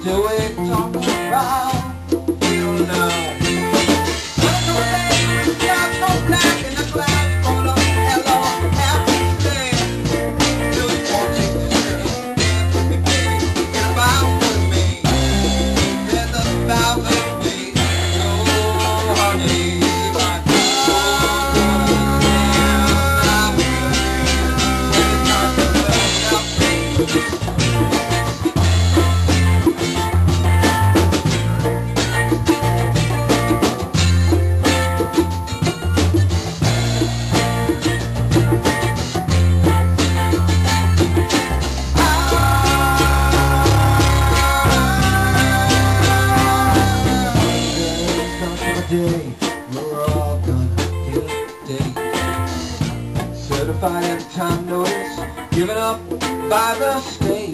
till we talk about you now. Welcome day, we got no black in the clouds for the hello, happy day. Just want you to stay, dance with me, baby, get about with me. There's a thousand ways, so honey, my day, we're all gonna get a date. Certified in time notice, given up by the state.